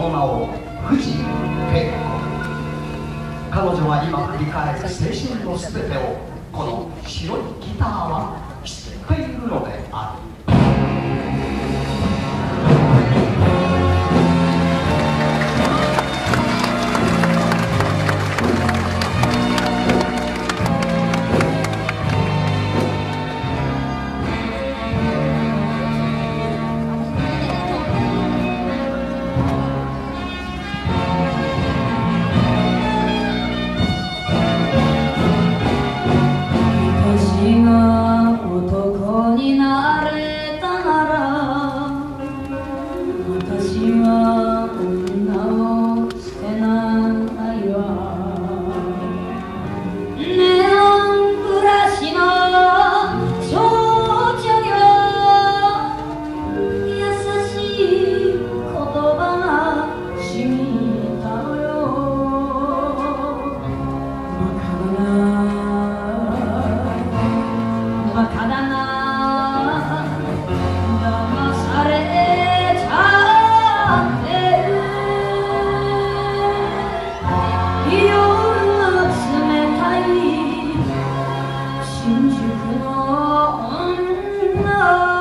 の名を藤井恵子。彼女は今振り返る青春のすべてをこの白いギターは知っているのである。 男になれたなら私は女を捨てないわ。ネオン暮らしの少女よ、優しい言葉が染みたのよ。バカだな騙されちゃってる。夜が冷たい新宿の女。